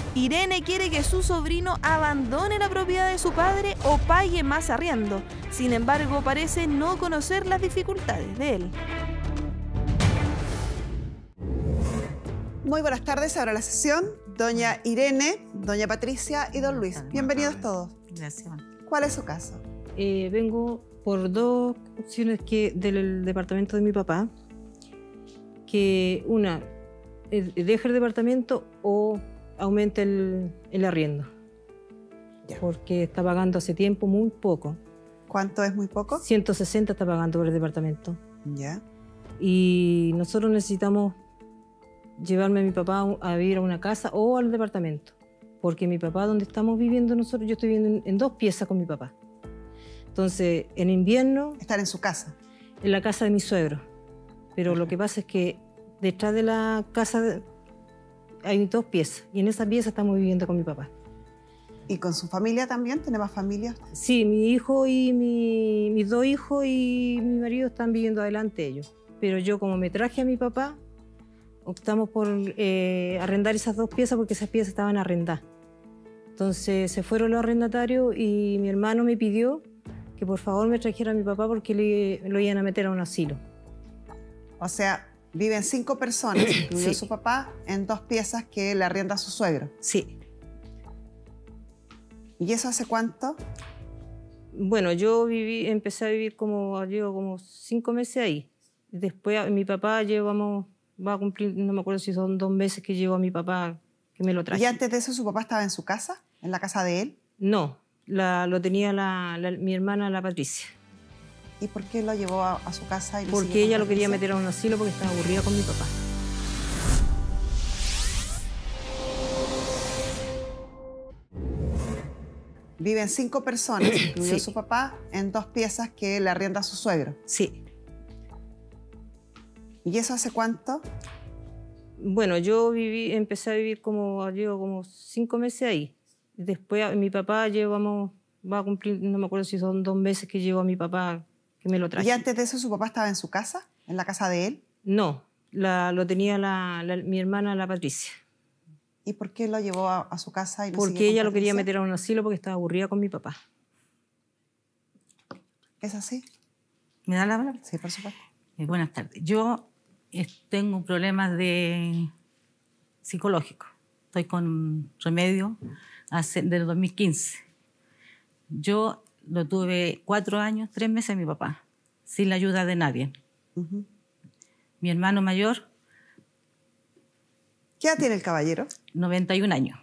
Irene quiere que su sobrino abandone la propiedad de su padre o pague más arriendo. Sin embargo, parece no conocer las dificultades de él. Muy buenas tardes, ahora la sesión. Doña Irene, doña Patricia y don Luis. Bienvenidos todos. Gracias. ¿Cuál es su caso? Vengo por dos opciones del departamento de mi papá. Que una, deje el departamento o aumente el arriendo. Ya. Porque está pagando hace tiempo muy poco. ¿Cuánto es muy poco? 160 está pagando por el departamento. Ya. Y nosotros necesitamos llevarme a mi papá a vivir a una casa o al departamento. Porque mi papá, donde estamos viviendo nosotros, yo estoy viviendo en dos piezas con mi papá. Entonces, en invierno... ¿Están en su casa? En la casa de mi suegro. Pero lo que pasa es que detrás de la casa hay dos piezas. Y en esa pieza estamos viviendo con mi papá. ¿Y con su familia también? ¿Tiene más familia? Sí, mi hijo y mis dos hijos y mi marido están viviendo adelante ellos. Pero yo, como me traje a mi papá, optamos por arrendar esas dos piezas porque esas piezas estaban arrendadas. Entonces se fueron los arrendatarios y mi hermano me pidió que por favor me trajera a mi papá porque lo iban a meter a un asilo. O sea, viven 5 personas, incluido Sí. su papá, en dos piezas que le arrienda a su suegro. Sí. ¿Y eso hace cuánto? Bueno, empecé a vivir llevo como 5 meses ahí. Después mi papá va a cumplir, no me acuerdo si son 2 meses que llevo a mi papá, que me lo traje. ¿Y antes de eso su papá estaba en su casa? ¿En la casa de él? No, lo tenía mi hermana, la Patricia. ¿Y por qué lo llevó a su casa? Porque ella lo quería meter a un asilo porque estaba aburrida con mi papá. Viven 5 personas, incluido Sí. su papá, en dos piezas que le arrienda a su suegro. Sí. ¿Y eso hace cuánto? Bueno, empecé a vivir llevo como 5 meses ahí. Después mi papá va a cumplir, no me acuerdo si son 2 meses que llevo a mi papá, que me lo traje. ¿Y antes de eso su papá estaba en su casa? ¿En la casa de él? No, lo tenía mi hermana, la Patricia. ¿Y por qué lo llevó a su casa? Y no Porque sigue con ella lo quería Patricia? meter a un asilo porque estaba aburrida con mi papá. ¿Es así? ¿Me da la palabra? Sí, por supuesto. Buenas tardes. Yo tengo problemas psicológicos. Estoy con remedio desde 2015. Yo lo tuve 4 años, 3 meses a mi papá, sin la ayuda de nadie. Uh-huh. Mi hermano mayor, ¿Qué edad tiene el caballero? 91 años.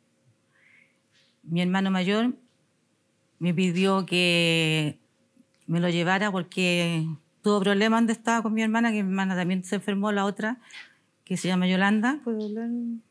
Mi hermano mayor me pidió que me lo llevara porque tuvo problemas donde estaba con mi hermana, que mi hermana también se enfermó, la otra, que se llama Yolanda. ¿Puedo hablar?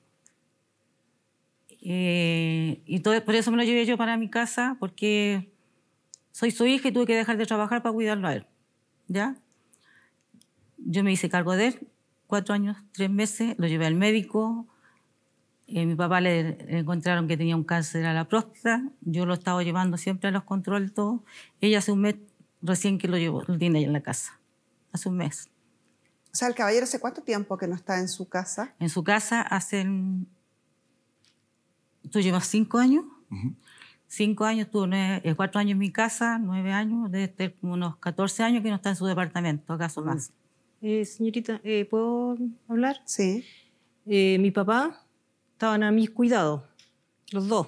Por eso me lo llevé yo para mi casa, porque soy su hija y tuve que dejar de trabajar para cuidarlo a él. ¿Ya? Yo me hice cargo de él, 4 años, 3 meses, lo llevé al médico. Mi papá le encontraron que tenía un cáncer a la próstata. Yo lo estaba llevando siempre a los controles, todo. Ella hace un mes recién que lo tiene ahí en la casa. Hace un mes. O sea, el caballero, ¿hace cuánto tiempo que no está en su casa? En su casa hacen... ¿Tú llevas 5 años? 5 años, tuvo 4 años en mi casa, 9 años, desde como unos 14 años que no está en su departamento, acaso más. Señorita, ¿puedo hablar? Sí. Mi papá estaban a mis cuidados, los dos.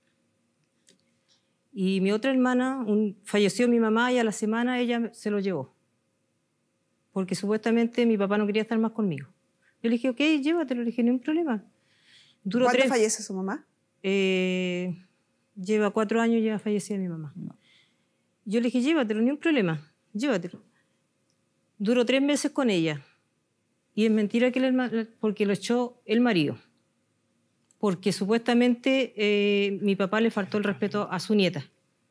Y mi otra hermana, falleció mi mamá y a la semana ella se lo llevó. Porque supuestamente mi papá no quería estar más conmigo. Yo le dije, ok, llévatelo, le dije, no hay problema. ¿Cuándo fallece su mamá? Lleva 4 años ya fallecida mi mamá. No. Yo le dije, llévatelo, ni un problema, llévatelo. Duró 3 meses con ella. Y es mentira porque lo echó el marido. Porque supuestamente mi papá le faltó el respeto a su nieta.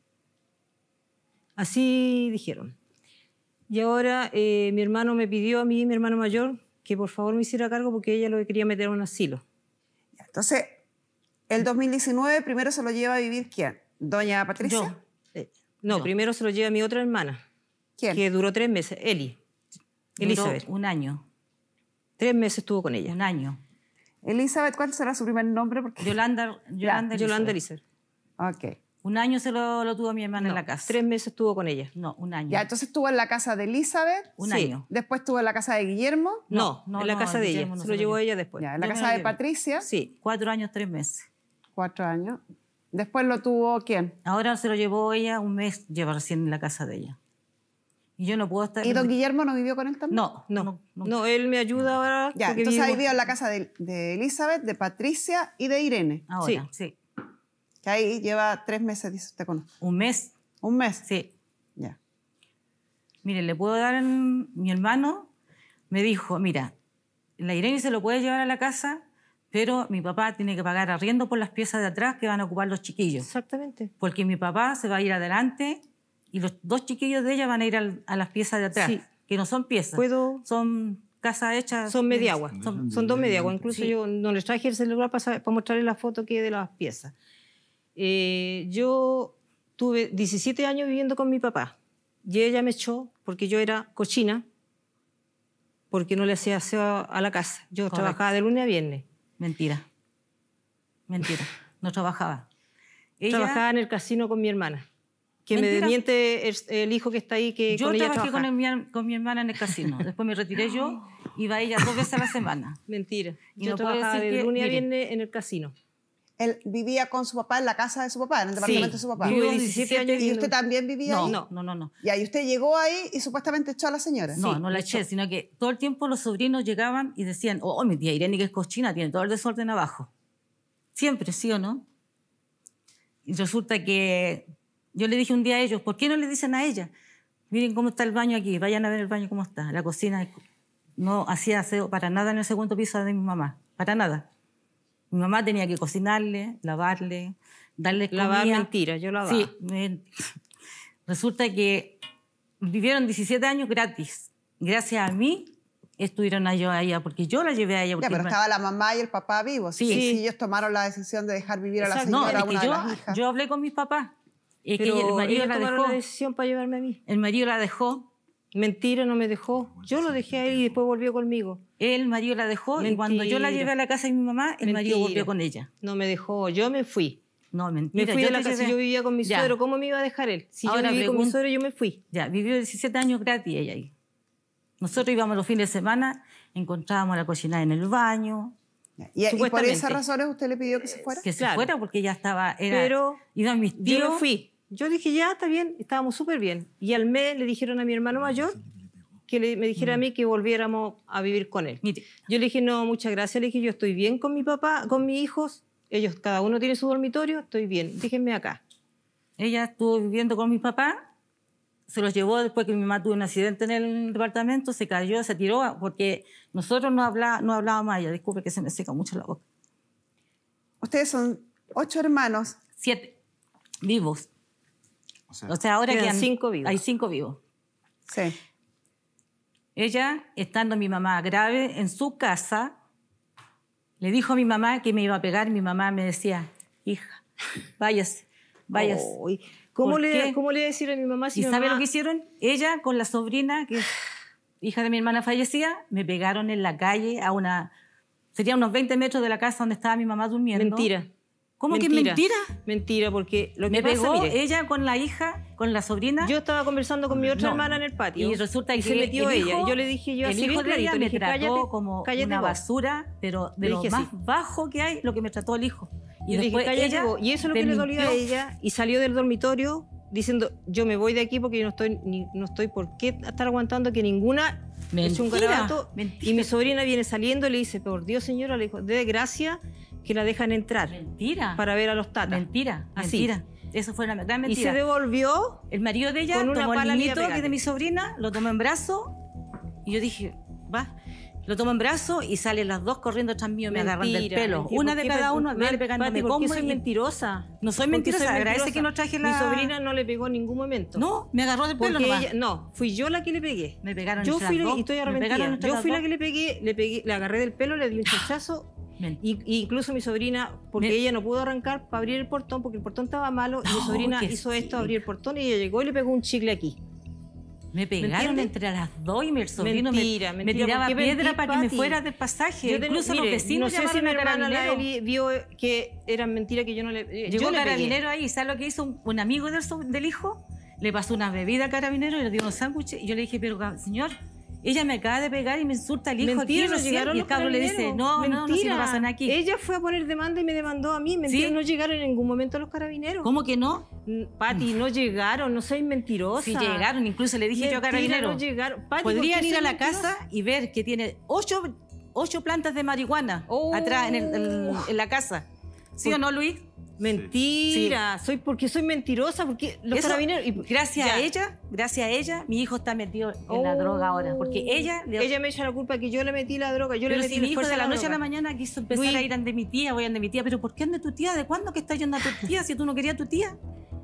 Así dijeron. Y ahora mi hermano me pidió a mí, mi hermano mayor, que por favor me hiciera cargo porque ella lo quería meter a un asilo. Entonces, el 2019 primero se lo lleva a vivir ¿quién? ¿Doña Patricia? No, Yo. primero se lo lleva mi otra hermana. ¿Quién? Que duró 3 meses, Elizabeth. Duró un año. 3 meses estuvo con ella. Un año. Elizabeth, ¿cuál será su primer nombre? Porque... Yolanda Elizabeth. Ok. Un año se lo tuvo mi hermana en la casa. 3 meses estuvo con ella. No, un año. Ya, entonces estuvo en la casa de Elizabeth. Un Sí. año. Después estuvo en la casa de Guillermo. No, en la casa de ella. Guillermo no Se lo llevó ella después. Ya, en la Yo me casa lo de llevé. Patricia. Sí. 4 años, 3 meses. 4 años. Después lo tuvo ¿quién? Ahora se lo llevó ella, un mes lleva recién en la casa de ella. Y yo no puedo estar... ¿Y don Guillermo no vivió con él también? No, él me ayuda ahora. Ya, porque entonces ahí vivimos- vivió en la casa de Elizabeth, de Patricia y de Irene. Ahora, sí. Que ahí lleva 3 meses, dice usted con nosotros. Un mes, ¿Un mes? sí. Ya. Mire, le puedo dar... Mi hermano me dijo, mira, la Irene se lo puede llevar a la casa, pero mi papá tiene que pagar arriendo por las piezas de atrás que van a ocupar los chiquillos. Exactamente. Porque mi papá se va a ir adelante y los 2 chiquillos de ella van a ir a las piezas de atrás, Sí. que no son piezas, Puedo... son casas hechas... Son mediagua. Son- Son 2 mediaguas. Incluso Sí. yo no les traje el celular para mostrarles la foto que de las piezas. Yo tuve 17 años viviendo con mi papá y ella me echó porque yo era cochina, porque no le hacía aseo a la casa. Yo Correcto. trabajaba de lunes a viernes. Mentira. Mentira. No trabajaba. Ella, Trabajaba en el casino con mi hermana. Que me Mentira. desmiente el hijo que está ahí que yo con ella trabajé trabaja. con mi hermana en el casino. Después me retiré yo, iba ella 2 veces a la semana. Mentira. Y Yo no puedo trabajaba decir de que- lunes a mire. viernes en el casino. Él vivía con su papá en la casa de su papá, en el departamento de su papá. Vivió Vivió 17 años ¿Y viviendo- usted también vivía ahí? No. Ya, y usted llegó ahí y supuestamente echó a la señora. No, Sí, no la de eché, hecho. sino que todo el tiempo los sobrinos llegaban y decían, oh, mi tía Irene que es cochina, tiene todo el desorden abajo. Siempre, ¿sí o no? Y resulta que yo le dije un día a ellos, ¿por qué no le dicen a ella? Miren cómo está el baño aquí, vayan a ver el baño cómo está. La cocina no hacía aseo para nada en el segundo piso de mi mamá, para nada. Mi mamá tenía que cocinarle, lavarle, darle comida. Lavar mentira, yo lavaba. Sí, resulta que vivieron 17 años gratis. Gracias a mí estuvieron allá, porque yo la llevé a ella. Ya, porque pero mi- estaba la mamá y el papá vivos. Sí. Sí, ellos tomaron la decisión de dejar vivir a la Exacto. No, señora, es a una que de las hijas. yo hablé con mis papás. Es que Pero el marido ellos la tomaron dejó. la decisión para llevarme a mí. El marido la dejó. Mentira, no me dejó. Yo lo dejé a él y después volvió conmigo. El marido la dejó y cuando yo la Mentira. llevé a la casa de mi mamá, el marido Mentira. volvió con ella. No me dejó, yo me fui. No, Me mentira. fui yo de la te casa, llevé. yo vivía con mi Ya. suegro, ¿cómo me iba a dejar él? Si Ahora yo viví con mi pregunto- suegro, yo me fui. Ya, vivió 17 años gratis ella ahí. Nosotros íbamos los fines de semana, encontrábamos la cocina en el baño, Ya, y por Supuestamente. esas razones usted le pidió que se fuera. que se Claro. fuera porque ya estaba, Pero iban mis tíos. yo me fui. Yo dije, ya, está bien, estábamos súper bien. Y al mes le dijeron a mi hermano mayor que me dijera a mí que volviéramos a vivir con él. Mire, Yo le dije, no, muchas gracias. Le dije, yo estoy bien con mi papá, con mis hijos. Ellos, cada uno tiene su dormitorio, estoy bien. Déjenme acá. ella estuvo viviendo con mi papá, se los llevó después que mi mamá tuvo un accidente en el departamento, se cayó, se tiró, porque nosotros no hablábamos a ella. Disculpe que se me seca mucho la boca. Ustedes son 8 hermanos. 7 vivos. O sea, O sea, ahora Quedan quedan 5 vivos. Hay 5 vivos. Sí. Ella, estando mi mamá grave en su casa, le dijo a mi mamá que me iba a pegar. Mi mamá me decía, hija, váyase. Uy, ¿Cómo ¿Por le qué? voy a decir a mi mamá si ¿Y mi sabe mamá- lo que hicieron? Ella con la sobrina, que es hija de mi hermana fallecida, me pegaron en la calle sería unos 20 metros de la casa donde estaba mi mamá durmiendo. Mentira. ¿Cómo que mentira? Mentira, porque lo que Me pasa, pegó mire, ella con la hija, con la sobrina. yo estaba conversando con mi otra No. hermana en el patio Y resulta y que se metió el ella. hijo- Y yo le dije, yo el así hijo bien de ella clarito, le me dije, trató cállate, como cállate una vos. basura, pero de Le lo dije más así. bajo que hay, lo que me trató el hijo. Y Y le dije, después cállate ella vos. Y eso es lo que le dolió a desmintió. ella. Y salió del dormitorio diciendo, yo me voy de aquí porque yo no estoy por qué estar aguantando que ninguna eche un Mentira, garabato. mentira. Y mi sobrina viene saliendo y le dice, por Dios, señora, le dijo, de gracia que la dejan entrar Mentira. para ver a los tatas. Mentira. Así. Mentira. Eso fue una gran Y mentira. se devolvió. El marido de ella Con una tomó pala al le iba niñito a que pegar. es de mi sobrina, lo tomó en brazo y yo dije, va. Lo tomo en brazo y salen las dos corriendo tras mío, me agarran del Mentira, pelo. mentira. Una ¿Por de qué cada me- uno, me Pati, pegándome ¿por qué combo soy y- mentirosa? No soy ¿Por qué mentirosa, soy agradece mentirosa? que no traje la... Mi sobrina no le pegó en ningún momento. No, me agarró del pelo porque nomás. ella, no, fui yo la que le pegué. Me pegaron Yo entre fui las la, dos. y estoy Me arrepentida. pegaron entre Yo las fui la dos. que le pegué, le agarré del pelo, le di un chachazo. Y incluso mi sobrina, porque Me- ella no pudo arrancar para abrir el portón, porque el portón estaba malo, y mi No, sobrina que hizo sí. esto, abrió el portón, y ella llegó y le pegó un chicle aquí. Me pegaron entiendes? entre las dos y mi sobrino Mentira, me mentira, tiraba ¿por qué piedra mentís, para que me Pati? fuera del pasaje. Yo Incluso los vecinos no sé si mi llamaron a hermana la carabineros. Eli vio que era mentira que yo no le... Llegó yo le pegué. carabinero ahí. ¿Sabes lo que hizo un amigo del hijo? Le pasó una bebida a carabinero y le dio unos sándwiches. Y yo le dije, pero señor, ella me acaba de pegar y me insulta al hijo Mentira, aquí no recién. llegaron Y el los cabro le dice, carabineros. no, si no pasa nada aquí. Ella fue a poner demanda y me demandó a mí. Mentira, ¿Sí? no llegaron en ningún momento los carabineros. ¿Cómo que no? Pati, no llegaron, no soy mentirosa. Si llegaron, incluso le dije yo a Mentira, carabinero. no llegaron. Pati, Podrían ¿por qué ir a soy la mentirosa? casa y ver que tiene 8 plantas de marihuana atrás en la casa. ¿Sí o no, Luis? Mentira, porque soy mentirosa, porque los Eso, carabineros... gracias a ella, mi hijo está metido en la droga ahora. Porque ella me echa la culpa que yo le metí la droga. Yo pero le metí si mi hijo fuerza de la a noche a la droga. mañana quiso empezar Luis. a ir ante mi tía, voy ante mi tía. ¿Pero por qué ande tu tía? ¿De cuándo que estás yendo a tu tía si tú no querías a tu tía?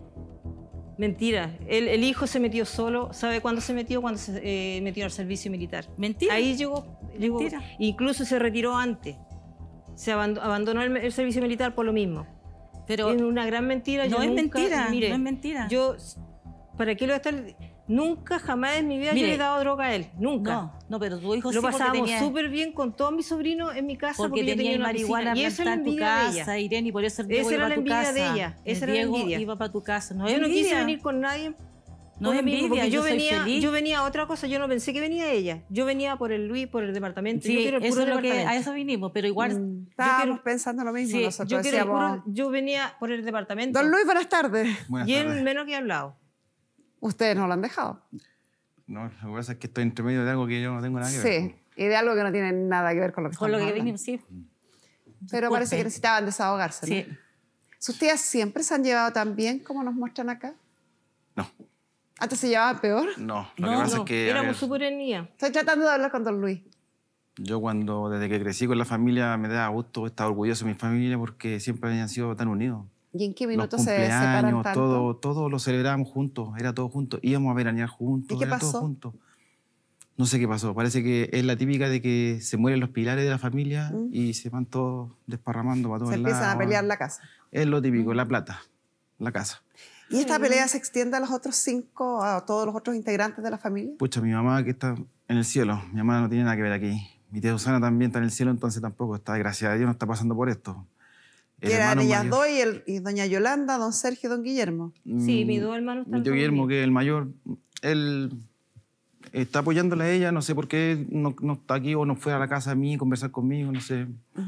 Mentira, el hijo se metió solo. ¿Sabe cuándo se metió? Cuando se metió al servicio militar. Mentira. Ahí llegó. Mentira. Incluso se retiró antes. Se abandonó el servicio militar por lo mismo. Pero Es una gran mentira. no yo es nunca, mentira, mire, no es mentira. Yo, ¿para qué lo voy a estar? Nunca, jamás en mi vida Mire, yo le he dado droga a él. Nunca. no, pero tu hijo Lo sí porque pasábamos tenía- súper bien con todos mis sobrinos en mi casa porque yo tenía una marihuana piscina. Y eso es plantada la en tu envidia de casa, ella. Irene, y por eso el Diego Esa iba era a la tu envidia casa. de ella, esa El era la Diego envidia. iba para tu casa. No es Yo no quise envidia. venir con nadie. No por es lo mismo, envidia, porque yo soy feliz. yo venía a otra cosa, yo no pensé que venía ella. Yo venía por el Luis, por el departamento. Sí, yo quiero el eso puro es lo que departamento. a eso vinimos, pero igual Estábamos pensando lo mismo. Sí, Nosotros yo, quiero el decíamos, puro- yo venía por el departamento. Don Luis, buenas tardes. Buenas y tardes. él menos que ha hablado. Ustedes no lo han dejado. No, lo que pasa es que estoy entre medio de algo que yo no tengo nada que ver. Sí, y de algo que no tiene nada que ver con lo que con lo estamos que hablando. vinimos, sí. Pero parece que Disculpe. necesitaban desahogarse, ¿no? Sí. ¿Sus tías siempre se han llevado tan bien como nos muestran acá? No, ¿Antes se llevaban peor? no. Lo No, que pasa No, es que a éramos ver, súper unidas. Estoy tratando de hablar con Don Luis. yo desde que crecí con la familia, me da gusto, estaba orgulloso de mi familia porque siempre habían sido tan unidos. ¿Y en qué Los minutos se separan cumpleaños, tanto? todo lo celebrábamos juntos, era todo juntos. Íbamos a veranear juntos, ¿Y qué era todo pasó? juntos. No sé qué pasó, parece que es la típica de que se mueren los pilares de la familia y se van todos desparramando para todos Se lados. empiezan a pelear la casa. Es lo típico, la plata, la casa. ¿Y esta pelea se extiende a los otros 5, a todos los otros integrantes de la familia? Pucha, mi mamá que está en el cielo, mi mamá no tiene nada que ver aquí. Mi tía Susana también está en el cielo, entonces tampoco está, gracias a Dios, no está pasando por esto. El Que eran hermano ellas mayor- dos y doña Yolanda, don Sergio y don Guillermo. Sí, mis dos hermanos están Mi tío todos Guillermo, bien. que es el mayor, él está apoyándola a ella, no sé por qué no está aquí o no fue a la casa a mí a conversar conmigo, no sé.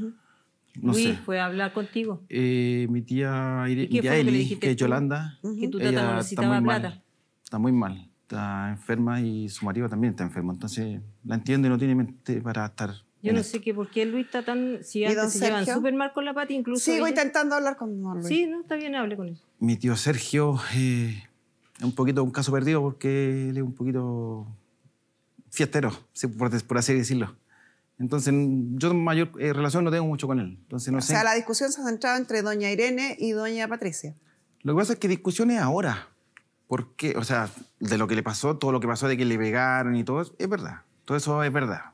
No Luis sé. fue a hablar contigo. Mi tía, ¿Y qué mi tía fue lo que le Eli, dijiste que es tú? Yolanda, Que tu ella tata no está necesitaba muy mal. plata. Está muy mal, está enferma y su marido también está enfermo. Entonces la entiendo y no tiene mente para estar. Yo en no esto. sé por qué Luis está tan... Si don antes se llevan Sergio? súper mal con la Pati, incluso Sigo ella- intentando hablar con don Luis. Sí, no, está bien, hable con él. Mi tío Sergio es un poquito un caso perdido porque él es un poquito fiestero, sí, por así decirlo. Entonces, yo mayor relación no tengo mucho con él. Entonces, no O sé. sea, la discusión se ha centrado entre doña Irene y doña Patricia. Lo que pasa es que discusiones ahora. Porque, o sea, de lo que le pasó, todo lo que pasó de que le pegaron y todo eso, es verdad. Todo eso es verdad.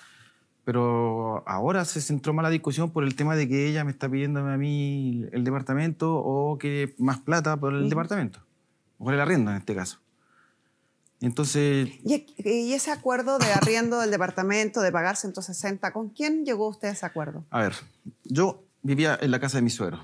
Pero ahora se centró más la discusión por el tema de que ella me está pidiendo a mí el departamento o que más plata por el departamento. O por el arriendo, en este caso. Entonces, ¿Y ese acuerdo de arriendo del departamento, de pagar 160, ¿con quién llegó usted a ese acuerdo? a ver, yo vivía en la casa de mi suegro.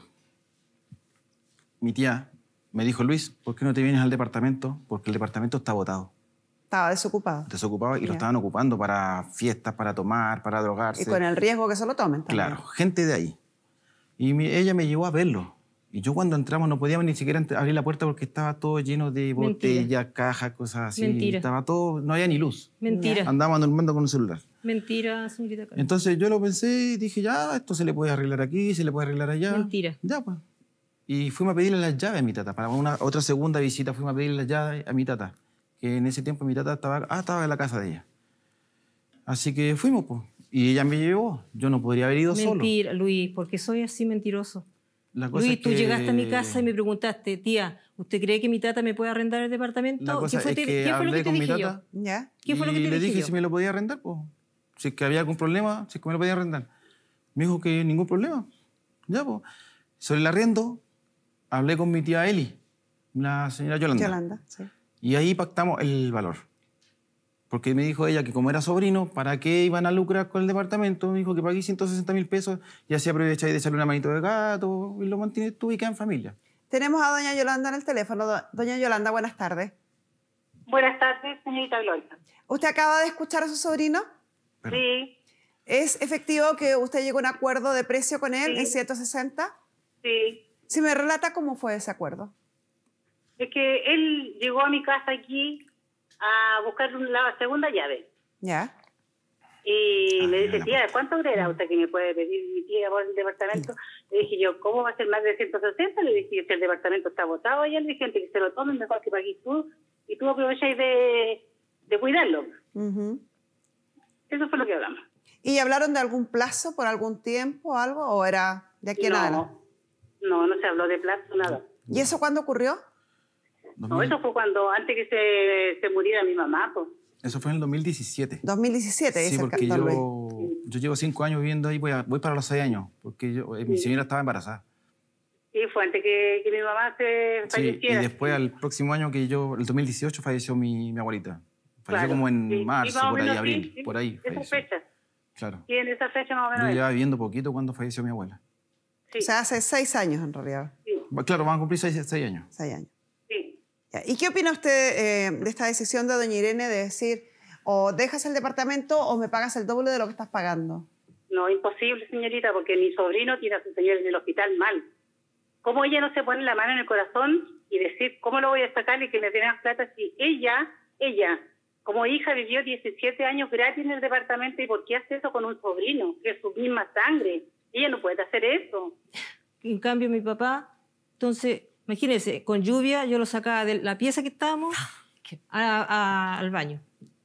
Mi tía me dijo, Luis, ¿por qué no te vienes al departamento? Porque el departamento está botado, Estaba desocupado. desocupado, y Ya. lo estaban ocupando para fiestas, para tomar, para drogarse. Y con el riesgo que se lo tomen también. Claro, gente de ahí. Y ella me llevó a verlo. Y yo cuando entramos no podíamos ni siquiera abrir la puerta porque estaba todo lleno de Mentira. botellas, cajas, cosas así. Mentira. Estaba todo, no había ni luz. Mentira. Andábamos durmiendo con un celular. Mentira, señorita Carmen. Entonces yo lo pensé y dije, ya, esto se le puede arreglar aquí, se le puede arreglar allá. Mentira. Ya, pues. Y fuimos a pedirle las llaves a mi tata. Para otra segunda visita fuimos a pedirle las llaves a mi tata. Que en ese tiempo mi tata estaba en la casa de ella. Así que fuimos, pues. Y ella me llevó. Yo no podría haber ido solo. Mentira, Luis, porque soy así mentiroso. La cosa Luis, es tú que- llegaste a mi casa y me preguntaste, tía, ¿usted cree que mi tata me puede arrendar el departamento? La cosa es que ¿Qué fue lo hablé que te con mi dije tata. yo? ¿Ya? ¿Qué fue lo que y te le dije dije yo? si me lo podía arrendar, pues. Si es que había algún problema, si es que me lo podía arrendar. Me dijo que ningún problema. Ya, pues. Sobre el arriendo, hablé con mi tía Eli, la señora Yolanda. Yolanda, sí. Y ahí pactamos el valor. Porque me dijo ella que como era sobrino, ¿para qué iban a lucrar con el departamento? Me dijo que pagué 160.000 pesos y así aprovecháis de echarle una manito de gato y lo mantienes tú y queda en familia. Tenemos a doña Yolanda en el teléfono. Doña Yolanda, buenas tardes. Buenas tardes, señorita Gloria. ¿Usted acaba de escuchar a su sobrino? Pero- Sí, ¿Es efectivo que usted llegó a un acuerdo de precio con él Sí. en 160? sí. Si me relata cómo fue ese acuerdo. Es que él llegó a mi casa aquí a buscar la segunda llave. ¿Ya? Y me dice, la tía, ¿cuánto era usted que me puede pedir mi tía por el departamento? Le dije yo, ¿cómo va a ser más de 160? Le dije, si el departamento está botado allá, le dije, que se lo tomen, mejor que pagues tú. Y tú aprovecháis de cuidarlo. Ujú. Eso fue lo que hablamos. ¿Y hablaron de algún plazo, por algún tiempo o algo? ¿O era de aquí en adelante? No se habló de plazo, nada. ¿Y eso cuándo ocurrió? No, eso fue cuando, antes que se muriera mi mamá, pues. Eso fue en el 2017. 2017, Sí, dice el porque Don Luis. yo llevo 5 años viviendo ahí, voy para los 6 años, porque mi señora estaba embarazada. Sí, fue antes que mi mamá se Sí, y falleciera. después al próximo año el 2018 falleció mi abuelita. Falleció Claro, como en sí. Y marzo, más o por ahí, menos, abril, sí, por ahí esa falleció. fecha. Claro. Sí, en esa fecha más o Yo menos. llevaba viviendo poquito cuando falleció mi abuela. Sí, O sea, hace 6 años en realidad. sí, Claro, van a cumplir 6 años. 6 años. sí. Ya. ¿Y qué opina usted de esta decisión de doña Irene de decir o dejas el departamento o me pagas el doble de lo que estás pagando? No, imposible, señorita, porque mi sobrino tiene a su señor en el hospital mal. ¿Cómo ella no se pone la mano en el corazón y decir, ¿cómo lo voy a sacar y que me den más plata si ella, como hija, vivió 17 años gratis en el departamento? ¿Y por qué hace eso con un sobrino, que es su misma sangre? Ella no puede hacer eso. En cambio, mi papá, entonces, imagínense, con lluvia yo lo sacaba de la pieza que estábamos al baño.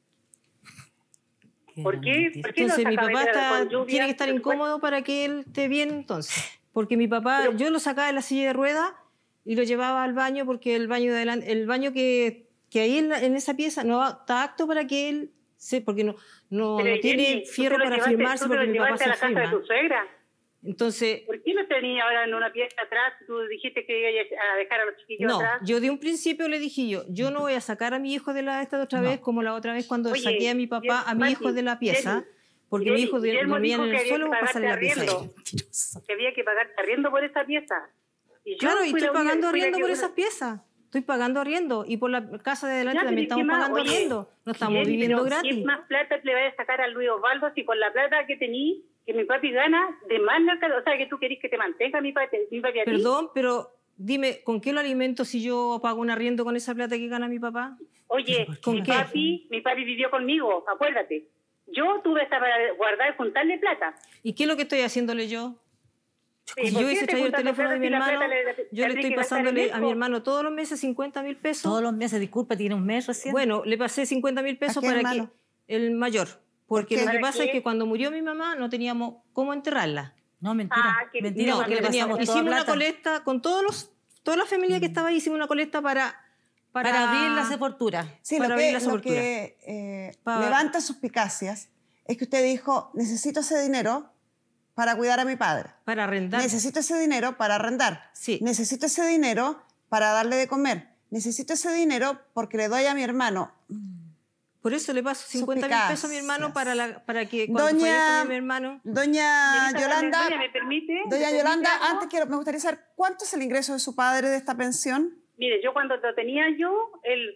¿Por qué? ¿Por qué Entonces no mi sacaba papá ella con lluvia? tiene que estar incómodo para que él esté bien entonces. Porque mi papá, yo lo sacaba de la silla de ruedas y lo llevaba al baño porque el baño de adelante, el baño que ahí en esa pieza no está apto para que él porque no Pero, tiene Jenny, fierro ¿tú te lo para llevaste- firmarse tú te lo porque mi papá llevaste se a la casa de firma. tu suegra? Entonces, ¿Por qué no tenía ahora en una pieza atrás? Tú dijiste que iba a dejar a los chiquillos no, atrás. yo de un principio le dije yo no voy a sacar a mi hijo de esta otra vez como la otra vez cuando Oye, saqué a mi papá, a mi Mati, hijo de la pieza, Jenny, porque mi Jenny, hijo Guillermo dormía dijo en que el había suelo que para pasarle la pagarte pieza. a arriendo. ella. Que había que pagarte arriendo por esa pieza. Y yo Claro, y fui estoy la única- pagando fui la arriendo que- por esas piezas. Estoy pagando arriendo. Y por la casa de adelante Ya, también pero estamos ¿qué más? pagando Oye, arriendo. No estamos Jenny, viviendo pero gratis. ¿qué más plata le vayas a sacar a Luis Osvaldo si con la plata que tení, que mi papi gana, de más le alcanza? O sea, que tú querés que te mantenga mi papi a ti. Perdón, pero dime, ¿con qué lo alimento si yo pago un arriendo con esa plata que gana mi papá? Oye, ¿Con mi qué? papi vivió conmigo, acuérdate. Yo tuve esa para guardar y juntarle plata. ¿Y qué es lo que estoy haciéndole yo? Sí, Si ¿por yo qué hubiese te traído el juntas teléfono plata de mi si la hermano, plata yo le tendría estoy que gastar en pasándole a mi eso? hermano todos los meses 50.000 pesos. Todos los meses, disculpa, tiene un mes recién. Bueno, le pasé 50.000 pesos ¿A qué para hermano? que el mayor. Porque qué? lo que ¿Para pasa es qué? que cuando murió mi mamá no teníamos cómo enterrarla. No, mentira. Ah, que- mentira, No, porque que le teníamos. pasamos toda Hicimos una plata. colecta con toda la familia que estaba ahí, hicimos una colecta para Para abrir la sepultura. Sí, Para lo abrir la que sepultura. levanta levanta suspicacias es que usted dijo, necesito ese dinero para cuidar a mi padre. para arrendar. Necesito ese dinero para arrendar. Sí. Necesito ese dinero para darle de comer. Necesito ese dinero porque le doy a mi hermano. Por eso le paso 50.000 pesos a mi hermano para que cuando Doña- fallezca mi hermano. Doña Señorita Yolanda, Valenzuela, ¿me permite? ¿Me doña permite Yolanda, algo? antes me gustaría saber cuánto es el ingreso de su padre de esta pensión. Mire, yo cuando lo tenía yo,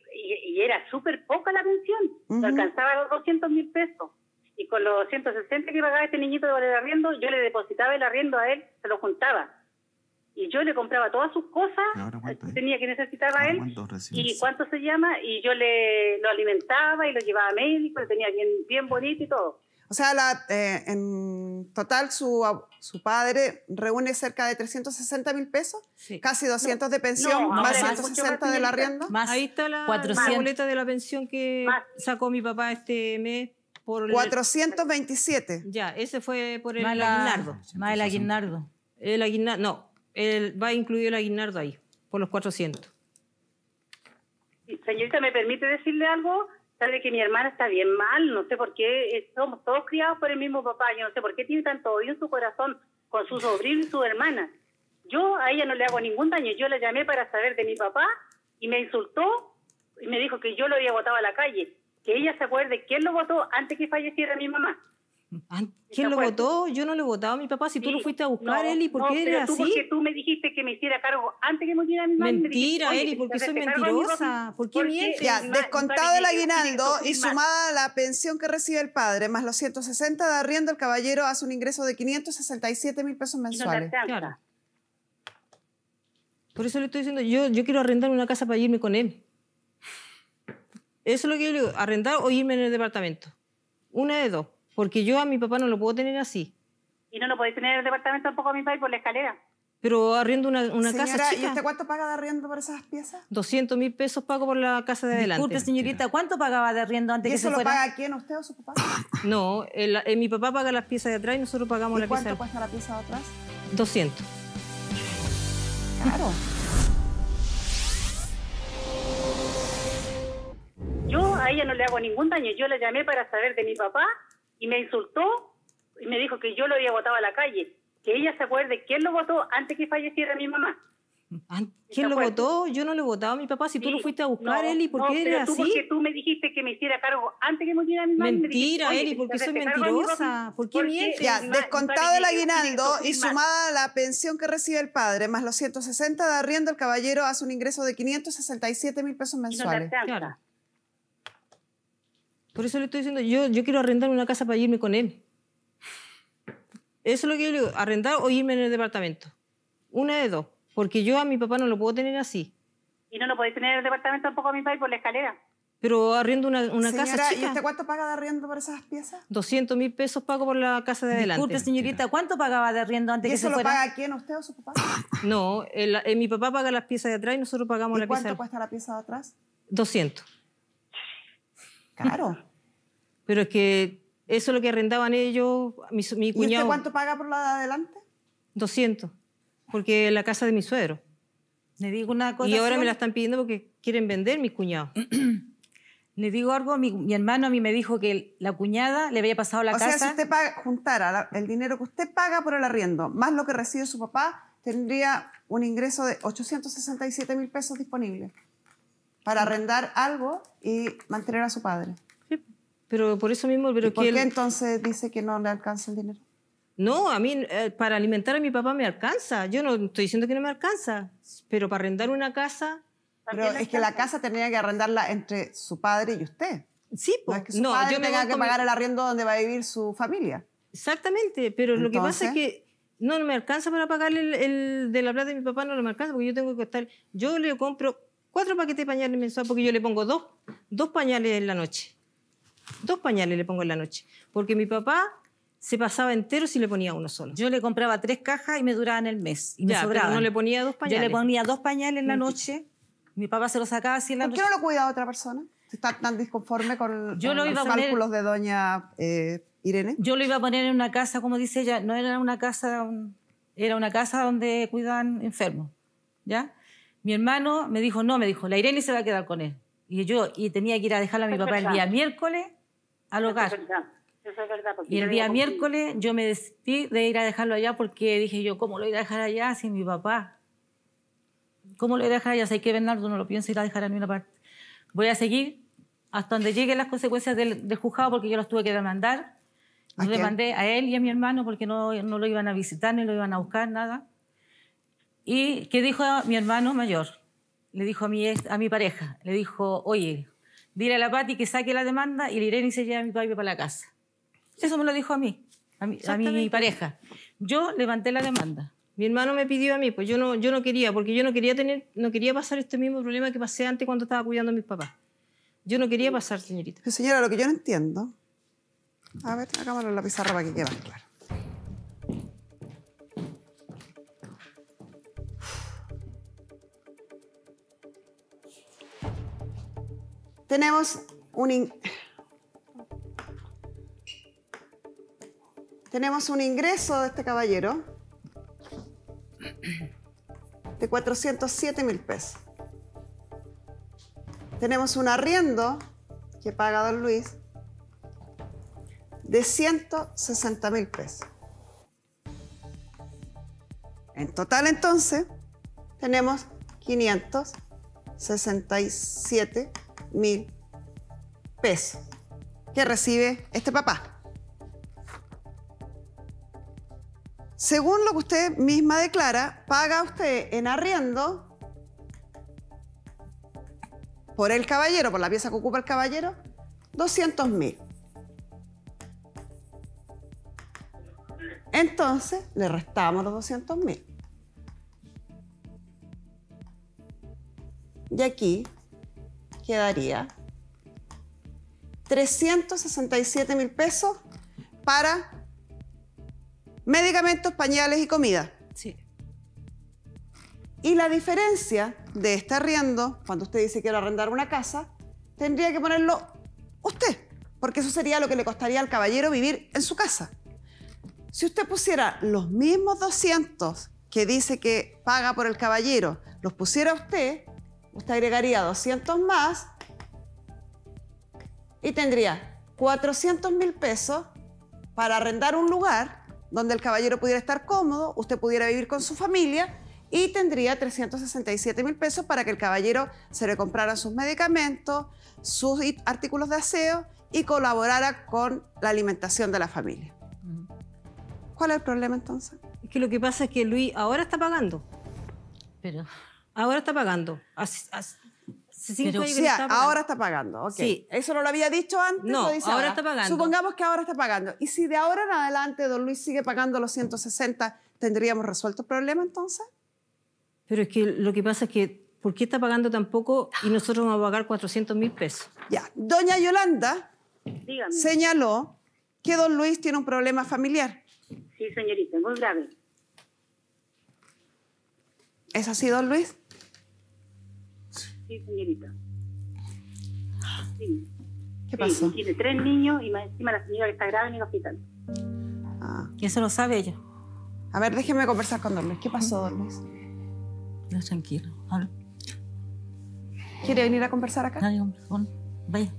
y era súper poca la pensión, Ujú. alcanzaba los 200.000 pesos. Y con los 160 que pagaba este niñito de el arriendo, yo le depositaba el arriendo a él, se lo juntaba. Y yo le compraba todas sus cosas, ¿Y ahora cuánto es? tenía que necesitaba ¿Ahora él. cuánto recibe? ¿Y cuánto se llama? Y yo lo alimentaba y lo llevaba a médico, lo tenía bien bonito y todo. O sea, en total su padre reúne cerca de 360.000 pesos, Sí. casi 200 de pensión, No, más ahora es 160 mucho más, del señorita. arriendo. Más Ahí está la 400. boleta de la pensión que Más. sacó mi papá este mes por 427. Ya, ese fue por el Más aguinaldo. Más el aguinaldo. El aguinaldo, no, va incluido el aguinaldo ahí, por los 400. Señorita, ¿me permite decirle algo? Sabe que mi hermana está bien mal, no sé por qué, somos todos criados por el mismo papá, yo no sé por qué tiene tanto odio en su corazón con su sobrino y su hermana. Yo a ella no le hago ningún daño, yo la llamé para saber de mi papá y me insultó y me dijo que yo lo había botado a la calle. que ella se acuerde quién lo votó antes que falleciera mi mamá. ¿Quién lo votó? Yo no le votaba a mi papá. Si tú lo fuiste a buscar, Eli, ¿por qué eres así? Porque tú me dijiste que me hiciera cargo antes que muriera mi mamá. Mentira, Eli, porque soy mentirosa. ¿Por qué mientes? Ya, descontado el aguinaldo y sumada a la pensión que recibe el padre, más los 160 de arriendo, el caballero hace un ingreso de 567.000 pesos mensuales. Claro. Por eso le estoy diciendo, yo quiero arrendar una casa para irme con él. Eso es lo que yo le digo, arrendar o irme en el departamento. Una de dos. Porque yo a mi papá no lo puedo tener así. Y no lo podéis tener en el departamento tampoco a mi país por la escalera. Pero arriendo una Señora, casa chica. ¿y usted cuánto paga de arriendo por esas piezas? 200.000 pesos pago por la casa de adelante. Disculpe, señorita, ¿cuánto pagaba de arriendo antes ¿Y que eso se lo fuera? paga quién, usted o su papá? No, mi papá paga las piezas de atrás y nosotros pagamos ¿Y la pieza cuánto de cuesta la pieza de atrás? 200. Claro. Yo a ella no le hago ningún daño. Yo la llamé para saber de mi papá y me insultó y me dijo que yo lo había botado a la calle. Que ella se acuerde quién lo votó antes que falleciera mi mamá. ¿Quién lo votó? Yo no le votaba a mi papá. Si tú lo fuiste a buscar, Eli, ¿por qué eres así? Porque tú me dijiste que me hiciera cargo antes que muriera mi mamá. Mentira, Eli, porque soy mentirosa. ¿Por qué mientes? Ya, descontado el aguinaldo y sumada a la pensión que recibe el padre, más los 160 de arriendo, el caballero hace un ingreso de 567.000 pesos mensuales. Claro. Por eso le estoy diciendo, yo quiero arrendar una casa para irme con él. Eso es lo que yo le digo, arrendar o irme en el departamento. Una de dos. Porque yo a mi papá no lo puedo tener así. Y no lo podéis tener en el departamento tampoco a mi país por la escalera. Pero arriendo una casa Señora, chica. ¿y usted cuánto paga de arriendo por esas piezas? 200.000 pesos pago por la casa de adelante. Disculpe, señorita, ¿cuánto pagaba de arriendo antes ¿Y que eso se lo fuera? paga quién, usted o su papá? No, mi papá paga las piezas de atrás y nosotros pagamos ¿Y la pieza cuánto de cuesta la pieza de atrás? 200. Caro. Pero es que eso es lo que arrendaban ellos, mi ¿Y cuñado. usted cuánto paga por la de adelante? 200. Porque es la casa de mi suegro. Le digo una cosa. Y ahora me la están pidiendo porque quieren vender mis cuñados. Le digo algo, mi hermano a mí me dijo que la cuñada le había pasado la O casa. sea, si usted juntara el dinero que usted paga por el arriendo, más lo que recibe su papá, tendría un ingreso de 867.000 pesos disponibles para arrendar algo y mantener a su padre. Sí, pero por eso mismo... Pero ¿Y por qué entonces dice que no le alcanza el dinero? No, a mí para alimentar a mi papá me alcanza. Yo no estoy diciendo que no me alcanza, pero para arrendar una casa... Pero es que la casa tendría que arrendarla entre su padre y usted. Sí, No es que su padre tenga que pagar el arriendo donde va a vivir su familia. Exactamente, pero lo que pasa es Entonces, que no me alcanza para pagarle el de la plata de mi papá, no me alcanza porque yo tengo que estar... Yo le compro 4 paquetes de pañales mensuales porque yo le pongo dos pañales en la noche. 2 pañales le pongo en la noche. Porque mi papá se pasaba entero si le ponía uno solo. Yo le compraba 3 cajas y me duraban el mes. Y me Ya, pero sobraban. no le ponía 2 pañales. Yo le ponía 2 pañales en la noche. Mi papá se los sacaba así en la ¿Por qué noche. no lo cuida otra persona? Si está tan disconforme con Yo lo los iba a poner- cálculos de doña Irene. Yo lo iba a poner en una casa, como dice ella, no era una casa, era una casa donde cuidaban enfermos, ¿ya? Mi hermano me dijo, la Irene se va a quedar con él. Y tenía que ir a dejarlo a mi papá el día miércoles al hogar. Eso es verdad. Y el día miércoles yo me decidí de ir a dejarlo allá porque dije yo, ¿cómo lo voy a dejar allá sin mi papá? ¿Cómo lo voy a dejar allá? Si hay que Bernardo no lo pienso ir a dejar a ninguna parte. Voy a seguir hasta donde lleguen las consecuencias del juzgado porque yo los tuve que demandar. ¿A Los quién? demandé a él y a mi hermano porque no lo iban a visitar ni lo iban a buscar, nada. ¿Y qué dijo mi hermano mayor? Le dijo a mi pareja, le dijo, oye, dile a la Pati que saque la demanda y la Irene se lleva a mi papi para la casa. Eso me lo dijo a mi pareja. Yo levanté la demanda. Mi hermano me pidió a mí, pues yo no quería, porque yo no quería pasar este mismo problema que pasé antes cuando estaba cuidando a mis papás. Yo no quería pasar, señorita. Pero, señora, lo que yo no entiendo... A ver, hagámoslo en la pizarra para que quede más claro. Tenemos un ingreso de este caballero de 407.000 pesos. Tenemos un arriendo que paga don Luis de 160.000 pesos. En total, entonces, tenemos 567.000 pesos que recibe este papá. Según lo que usted misma declara, paga usted en arriendo por el caballero, por la pieza que ocupa el caballero, 200.000. Entonces, le restamos los 200.000. Y aquí quedaría 367.000 pesos para medicamentos, pañales y comida. Sí. Y la diferencia de este arriendo, cuando usted dice que quiere arrendar una casa, tendría que ponerlo usted, porque eso sería lo que le costaría al caballero vivir en su casa. Si usted pusiera los mismos 200 que dice que paga por el caballero, los pusiera usted agregaría 200 más y tendría 400.000 pesos para arrendar un lugar donde el caballero pudiera estar cómodo, usted pudiera vivir con su familia y tendría 367.000 pesos para que el caballero se le comprara sus medicamentos, sus artículos de aseo y colaborara con la alimentación de la familia. ¿Cuál es el problema entonces? Es que lo que pasa es que Luis ahora está pagando. Pero, Ahora está pagando. Hace 5 Pero, años O que no sea, estaba pagando. ahora está pagando. Ok. Sí. ¿Eso no lo había dicho antes? No, lo dice ahora está pagando. Supongamos que ahora está pagando. Y si de ahora en adelante don Luis sigue pagando los 160, ¿tendríamos resuelto el problema entonces? Pero es que lo que pasa es que, ¿por qué está pagando tan poco y nosotros vamos a pagar 400.000 pesos? Ya. Doña Yolanda Dígame. señaló que don Luis tiene un problema familiar. Sí, señorita, muy grave. ¿Es así, don Luis? Sí, señorita. Sí. ¿Qué pasó? Sí, tiene 3 niños y más encima la señora que está grave en el hospital. Ah. eso lo sabe ella. A ver, déjeme conversar con don Luis. ¿Qué pasó, don Luis? No, tranquilo. Habla. ¿Quiere venir a conversar acá? Nadie, hombre. Bueno, vaya.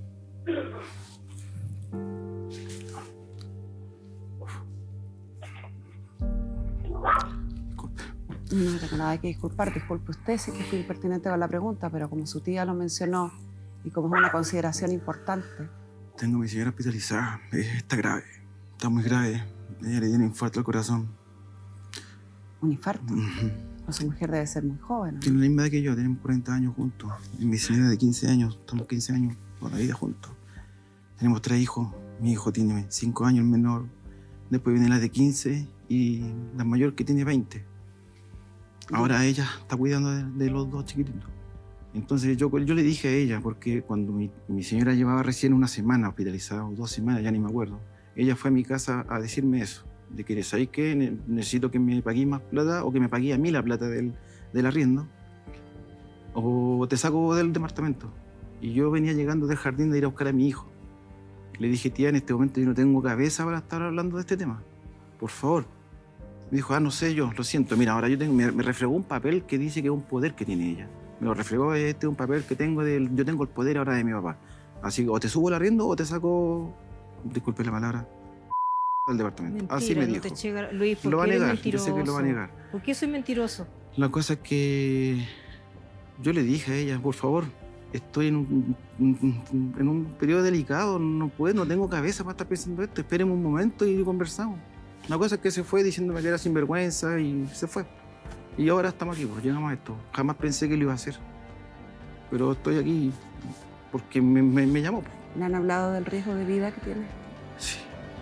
No tengo nada que disculpar. Disculpe usted si que fui impertinente con la pregunta, pero como su tía lo mencionó y como es una consideración importante. Tengo a mi señora hospitalizada. Está grave. Está muy grave. Ella le dio un infarto al corazón. Un infarto. Ujú. Pues su mujer debe ser muy joven, ¿no? Tiene la misma edad que yo. Tenemos 40 años juntos. Y mi señora de 15 años. Estamos 15 años toda la vida juntos. Tenemos 3 hijos. Mi hijo tiene 5 años, el menor. Después viene la de 15 y la mayor que tiene 20. Ahora ella está cuidando de los 2 chiquititos. Entonces yo le dije a ella, porque cuando mi señora llevaba recién una semana hospitalizada, o 2 semanas, ya ni me acuerdo, ella fue a mi casa a decirme eso, de que, ¿sabéis qué? Necesito que me paguéis más plata o que me paguéis a mí la plata del arriendo, o te saco del departamento. Y yo venía llegando del jardín de ir a buscar a mi hijo. Le dije, tía, en este momento yo no tengo cabeza para estar hablando de este tema. Por favor. Me dijo, no sé yo, lo siento. Mira, ahora me refregó un papel que dice que es un poder que tiene ella. Me lo refregó, este es un papel que tengo yo tengo el poder ahora de mi papá. Así que o te subo el arriendo o te saco, disculpe la palabra, del departamento. Mentira, Así me no dijo. te llega, Luis, ¿por Lo va a qué eres negar, yo mentiroso? sé que lo va a negar. ¿Por qué soy mentiroso? La cosa es que yo le dije a ella, por favor, estoy en un periodo delicado, no tengo cabeza para estar pensando esto, espéreme un momento y conversamos. La cosa es que se fue diciéndome que era sinvergüenza y se fue. Y ahora estamos aquí, pues llegamos a esto. Jamás pensé que lo iba a hacer. Pero estoy aquí porque me llamó. Pues. ¿Le han hablado del riesgo de vida que tiene? Sí.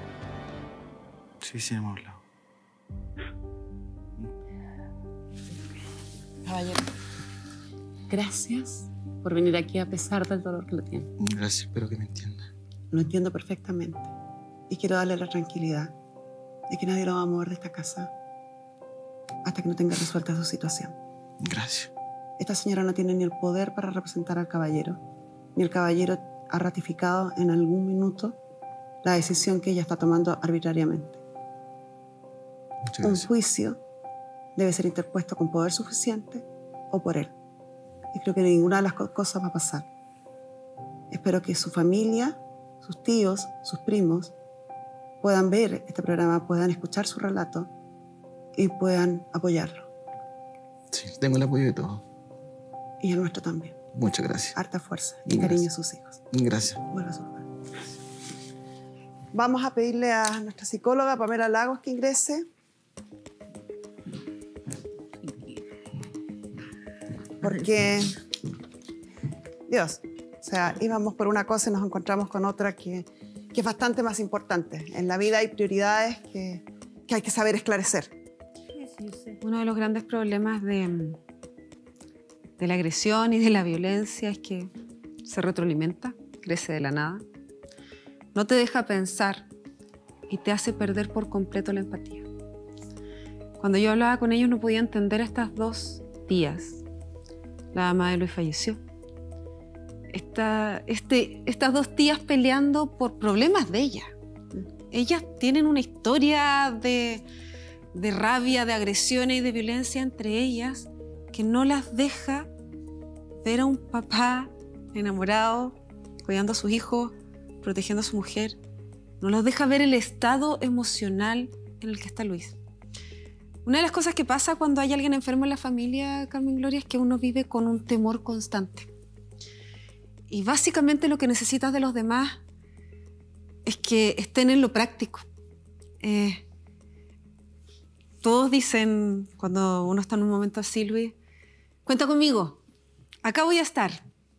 Sí, hemos hablado. Caballero, gracias por venir aquí a pesar del dolor que lo tiene. Gracias, espero que me entienda. Lo entiendo perfectamente. Y quiero darle la tranquilidad de que nadie lo va a mover de esta casa hasta que no tenga resuelta su situación. Gracias. Esta señora no tiene ni el poder para representar al caballero, ni el caballero ha ratificado en algún minuto la decisión que ella está tomando arbitrariamente. Muchas Un gracias. juicio debe ser interpuesto con poder suficiente o por él. Y creo que ninguna de las cosas va a pasar. Espero que su familia, sus tíos, sus primos, puedan ver este programa, puedan escuchar su relato y puedan apoyarlo. Sí, tengo el apoyo de todos. Y el nuestro también. Muchas gracias. Harta fuerza y Gracias. cariño a sus hijos. Gracias. Vuelva a su lugar. Vamos a pedirle a nuestra psicóloga Pamela Lagos que ingrese. Porque, Dios, o sea, íbamos por una cosa y nos encontramos con otra que es bastante más importante. En la vida hay prioridades que hay que saber esclarecer. Uno de los grandes problemas de la agresión y de la violencia es que se retroalimenta, crece de la nada, no te deja pensar y te hace perder por completo la empatía. Cuando yo hablaba con ellos no podía entender a estas dos tías. La mamá de Luis falleció. Estas dos tías peleando por problemas de ella. Ellas tienen una historia de rabia, de agresiones y de violencia entre ellas que no las deja ver a un papá enamorado, cuidando a sus hijos, protegiendo a su mujer. No las deja ver el estado emocional en el que está Luis. Una de las cosas que pasa cuando hay alguien enfermo en la familia, Carmen Gloria, es que uno vive con un temor constante. Y básicamente lo que necesitas de los demás es que estén en lo práctico. Todos dicen, cuando uno está en un momento así, Luis, cuenta conmigo, acá voy a estar.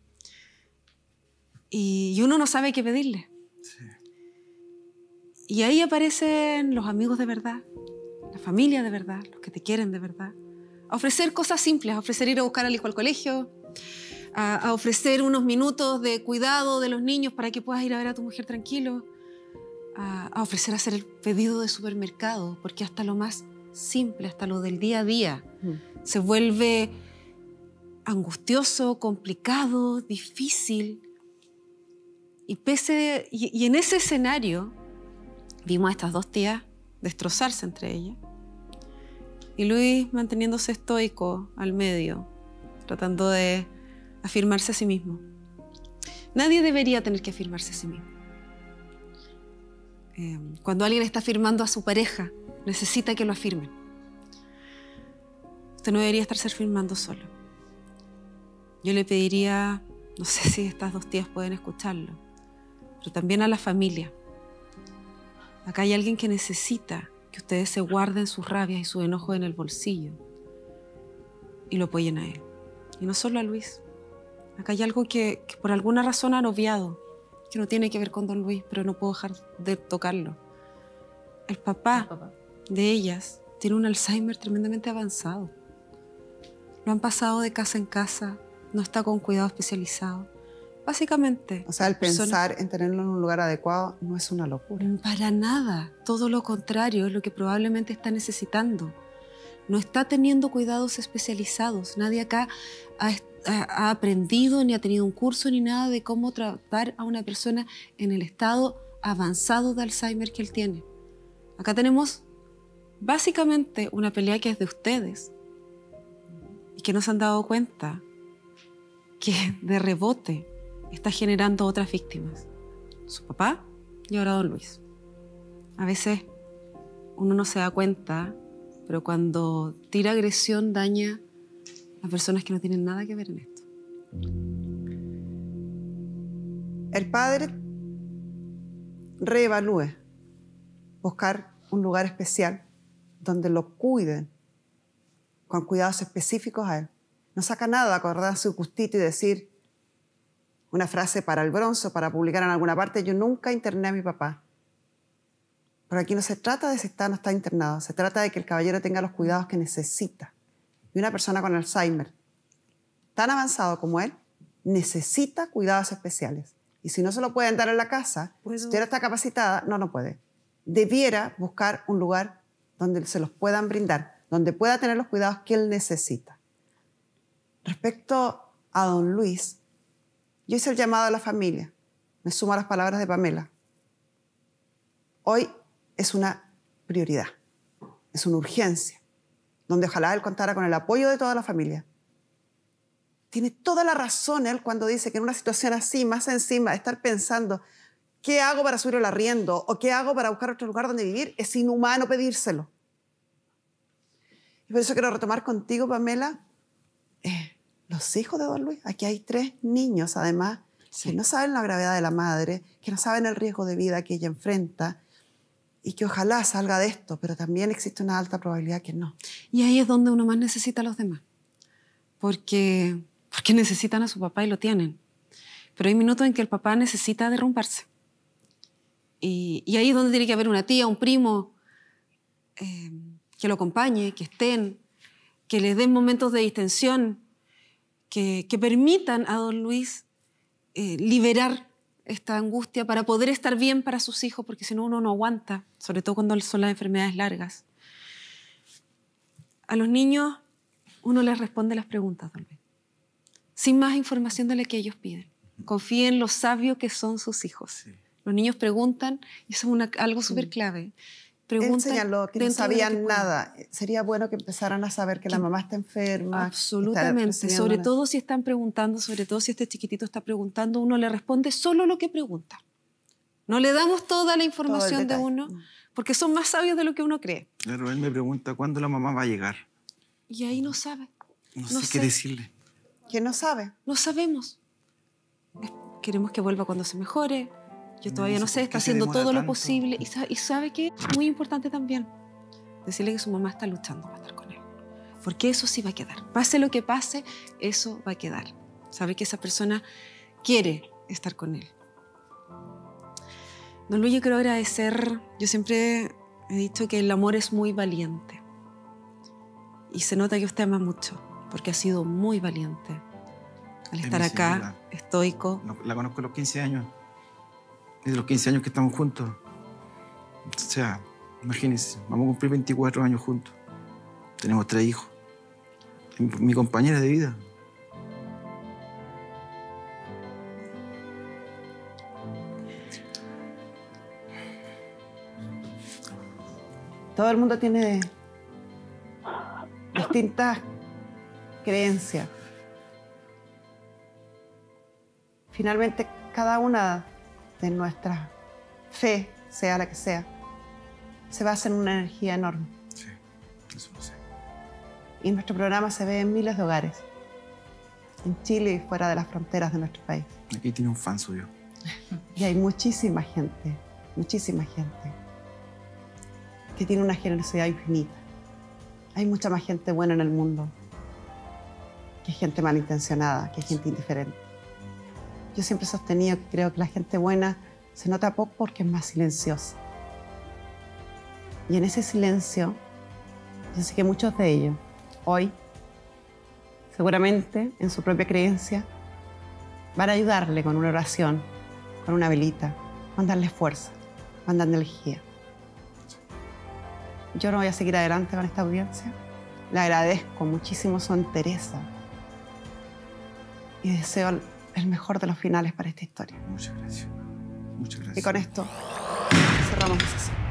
Y uno no sabe qué pedirle. Sí. Y ahí aparecen los amigos de verdad, la familia de verdad, los que te quieren de verdad. A ofrecer cosas simples, a ofrecer ir a buscar al hijo al colegio, a ofrecer unos minutos de cuidado de los niños para que puedas ir a ver a tu mujer tranquilo, a ofrecer hacer el pedido de supermercado, porque hasta lo más simple, hasta lo del día a día, se vuelve angustioso, complicado, difícil. Y en ese escenario vimos a estas dos tías destrozarse entre ellas. Y Luis manteniéndose estoico al medio, tratando de afirmarse a sí mismo. Nadie debería tener que afirmarse a sí mismo. Cuando alguien está afirmando a su pareja, necesita que lo afirmen. Usted no debería estarse afirmando solo. Yo le pediría, no sé si estas dos tías pueden escucharlo, pero también a la familia. Acá hay alguien que necesita que ustedes se guarden sus rabias y sus enojos en el bolsillo y lo apoyen a él. Y no solo a Luis. Acá hay algo que por alguna razón han obviado, que no tiene que ver con don Luis, pero no puedo dejar de tocarlo. El papá de ellas tiene un Alzheimer tremendamente avanzado. Lo han pasado de casa en casa, no está con cuidado especializado. Básicamente... O sea, el pensar en tenerlo en un lugar adecuado no es una locura. Para nada. Todo lo contrario, es lo que probablemente está necesitando. No está teniendo cuidados especializados. Nadie acá ha aprendido, ni ha tenido un curso, ni nada de cómo tratar a una persona en el estado avanzado de Alzheimer que él tiene. Acá tenemos básicamente una pelea que es de ustedes y que no se han dado cuenta que de rebote está generando otras víctimas. Su papá y ahora don Luis. A veces uno no se da cuenta, pero cuando tira agresión daña a personas que no tienen nada que ver en esto. El padre reevalúe, buscar un lugar especial donde lo cuiden con cuidados específicos a él. No saca nada de acordar su gustito y decir una frase para el bronce, para publicar en alguna parte. Yo nunca interné a mi papá. Pero aquí no se trata de si está o no está internado. Se trata de que el caballero tenga los cuidados que necesita. Y una persona con Alzheimer tan avanzado como él necesita cuidados especiales. Y si no se lo pueden dar en la casa, si usted no está capacitada, no lo puede. Debiera buscar un lugar donde se los puedan brindar, donde pueda tener los cuidados que él necesita. Respecto a don Luis, yo hice el llamado a la familia. Me sumo a las palabras de Pamela. Hoy es una prioridad, es una urgencia, donde ojalá él contara con el apoyo de toda la familia. Tiene toda la razón él cuando dice que en una situación así, más encima de estar pensando ¿qué hago para subir el arriendo? ¿O qué hago para buscar otro lugar donde vivir? Es inhumano pedírselo. Y por eso quiero retomar contigo, Pamela, los hijos de don Luis. Aquí hay 3 niños, además, Sí. que no saben la gravedad de la madre, que no saben el riesgo de vida que ella enfrenta y que ojalá salga de esto, pero también existe una alta probabilidad que no. Y ahí es donde uno más necesita a los demás. Porque necesitan a su papá y lo tienen. Pero hay minutos en que el papá necesita derrumbarse. Y ahí es donde tiene que haber una tía, un primo, que lo acompañe, que estén, que les den momentos de distensión, que permitan a don Luis liberar esta angustia para poder estar bien para sus hijos, porque si no uno no aguanta, sobre todo cuando son las enfermedades largas. A los niños uno les responde las preguntas, don Luis, sin más información de la que ellos piden. Confíen en lo sabios que son sus hijos. Sí. Los niños preguntan, y eso es algo súper clave. Él señaló que no dentro de lo sabían que pueden. nada. Sería bueno que empezaran a saber que la mamá está enferma. Absolutamente. que está recibiendo Sobre una- todo si están preguntando, sobre todo si este chiquitito está preguntando, uno le responde solo lo que pregunta. No le damos toda la información de detalle. uno, porque son más sabios de lo que uno cree. Claro, él me pregunta cuándo la mamá va a llegar. Y ahí no sabe. No No sé sé. qué decirle. Que no sabe. No sabemos. Queremos que vuelva cuando se mejore. Yo todavía no dice, sé, ¿por está qué se haciendo demora todo lo tanto? posible. Y sabe que es muy importante también decirle que su mamá está luchando para estar con él. Porque eso sí va a quedar. Pase lo que pase, eso va a quedar. Sabe que esa persona quiere estar con él. Don Luis, yo quiero agradecer. Yo siempre he dicho que el amor es muy valiente. Y se nota que usted ama mucho, porque ha sido muy valiente al Es estar mi acá, señora. estoico. La conozco a los 15 años. Desde los 15 años que estamos juntos. O sea, imagínense, vamos a cumplir 24 años juntos. Tenemos 3 hijos. Es mi compañera de vida. Todo el mundo tiene distintas creencias. Finalmente, cada una de nuestras fe, sea la que sea, se basa en una energía enorme. Sí, eso lo sé. Y nuestro programa se ve en miles de hogares, en Chile y fuera de las fronteras de nuestro país. Aquí tiene un fan suyo. Y hay muchísima gente que tiene una generosidad infinita. Hay mucha más gente buena en el mundo que gente malintencionada, que gente indiferente. Yo siempre he sostenido que creo que la gente buena se nota poco porque es más silenciosa. Y en ese silencio, yo sé que muchos de ellos, hoy, seguramente en su propia creencia, van a ayudarle con una oración, con una velita, van a darle fuerza, van a darle energía. Yo no voy a seguir adelante con esta audiencia. Le agradezco muchísimo su entereza y deseo el mejor de los finales para esta historia. Muchas gracias. Muchas gracias. Y con esto cerramos la sesión.